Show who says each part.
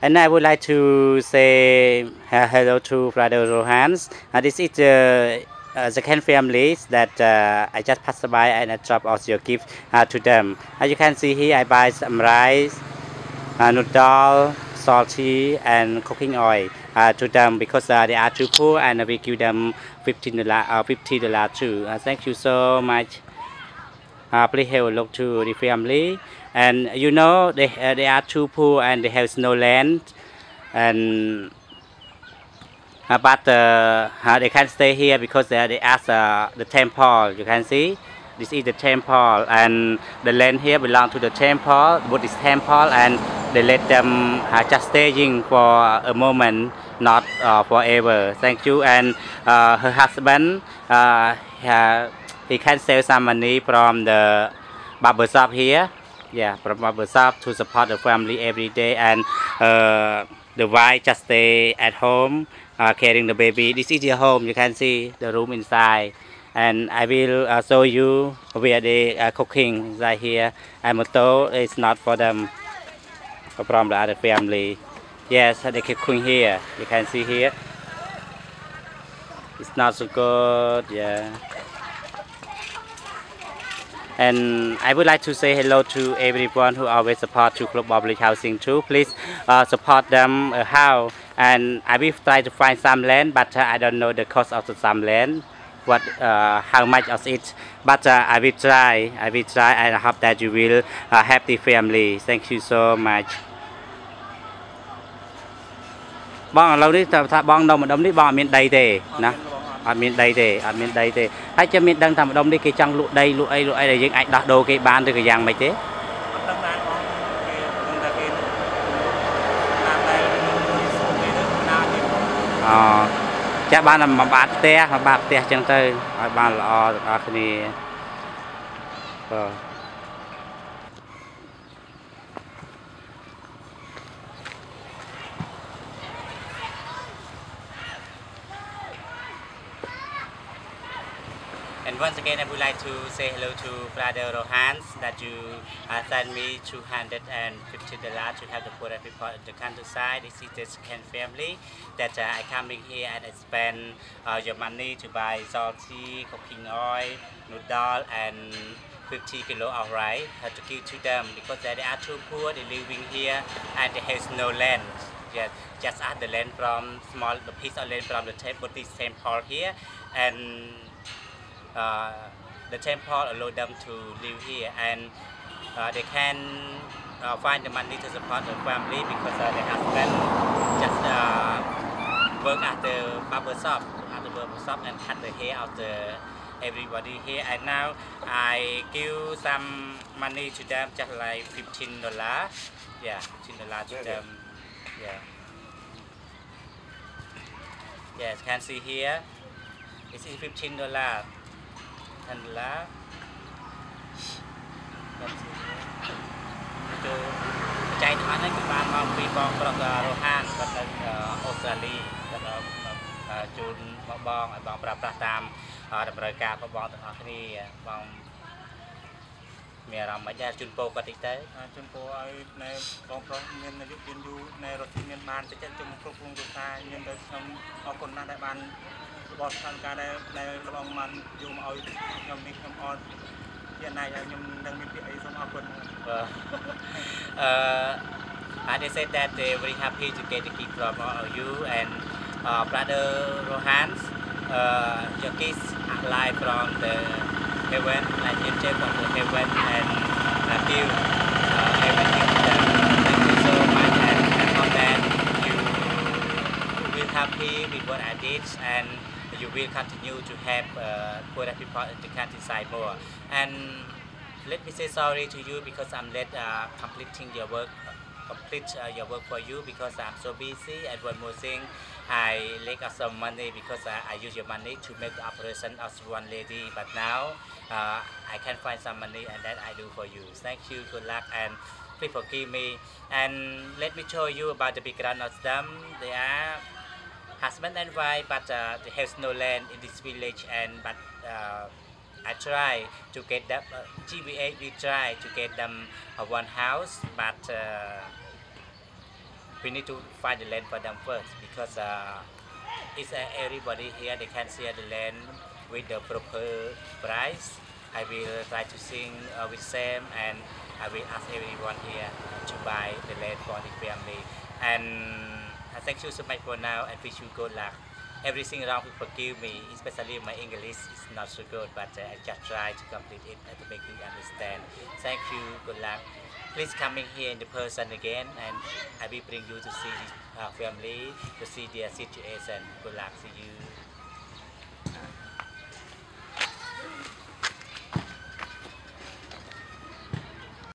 Speaker 1: And I would like to say hello to Brother Rohans. This is the second family that I just passed by and I drop off your gift to them. As you can see here, I buy some rice, noodle, salty, and cooking oil to them because they are too poor and we give them $50 too. Thank you so much. Please have a look to the family. And you know, they are too poor and they have no land. And but they can stay here because they ask the temple. You can see this is the temple, and the land here belong to the temple, Buddhist temple, and they let them just staying for a moment, not forever. Thank you. And her husband, he can save some money from the barber shop here. Yeah, from barber shop to support the family every day, and the wife just stay at home carrying the baby. This is your home. You can see the room inside, and I will show you where they are cooking inside here. And motor is not for them, from the other family. Yes, they cooking here. You can see here. It's not so good. Yeah. And I would like to say hello to everyone who always support to Club Public Housing too. Please support them how. And I will try to find some land, but I don't know the cost of some land, what how much of it. But I will try. I will try, and I hope that you will help the family. Thank you so much. បងឥឡូវនេះថាបងនៅម្ដុំនេះបងអត់មានដីទេណាអត់មានដីទេអត់មានដីទេហើយចាំមានដឹងថាម្ដុំនេះគេចង់លក់ដីលក់អីដែលយើងអាចដោះដូរគេបានឬក៏យ៉ាងម៉េចទេអត់ដឹងដែរបងគេដឹងតែគេតាមតែគេទៅណាទេអូចាស់បានមួយបាតផ្ទះចឹងទៅឲ្យបានល្អទាំងអស់គ្នាបាទ And once again, I would like to say hello to Brother Rohans that you sent me $250 to help the poor people in the countryside. This is the second family that I coming here and I spend your money to buy salty, cooking oil, noodle, and 50 kilo of rice to give to them because they are too poor. They living here and they have no land. Yes, just add the land from the piece of land from the Buddhist temple here, and the temple allow them to live here, and they can find the money to support the family because their husband just work at the barber shop, and cut the hair of everybody here. And now I give some money to them, just like $15. Yeah, $15 to them. Yeah. Yes, can see here. This is $15. And lá từ chạy thoát đấy các bạn mong vì bong pro Rohan còn ở Australia còn ở chun bong pra tam đầm rơi ca bong từ ở cái bong mẹ làm mấy gia chun po có tích tế chun po ở này bong pro nhân là giúp chuyên du này rồi nhân ban sẽ chung pro cung du xa nhân tới xong ở con na đại banบอสทำการในระบบมันอยู่มาเอายมนี่ยมออนที่ไหนยมดังมีปีไอ้สมอาคนthey said that they very happy to get the gift from all of you and brother Rohans your kids alive from the heaven like angel from the heaven and give everything to them. Thank you so much and I hope that you will happy with what I did and you will continue to help poor people in the countryside more. And let me say sorry to you because I'm late completing your work. Complete your work for you because I'm so busy. And one more thing, I lack of some money because I use your money to make the operation of one lady. But now I can find some money and that I do for you. Thank you. Good luck and please forgive me. And let me show you about the background of them. They are husband and wife, but they have no land in this village. And but I try to get them. GBA we try to get them one house, but we need to find the land for them first because it's everybody here they can see the land with the proper price. I will try to sing with Sam and I will ask everyone here to buy the land for the family. And thank you so much for now and wish you good luck. Everything around will forgive me, especially my English is not so good, but I just try to complete it and to make you understand. Thank you, good luck. Please coming here in the person again, and I will bring you to see this family, to see their situation. Good luck, see you.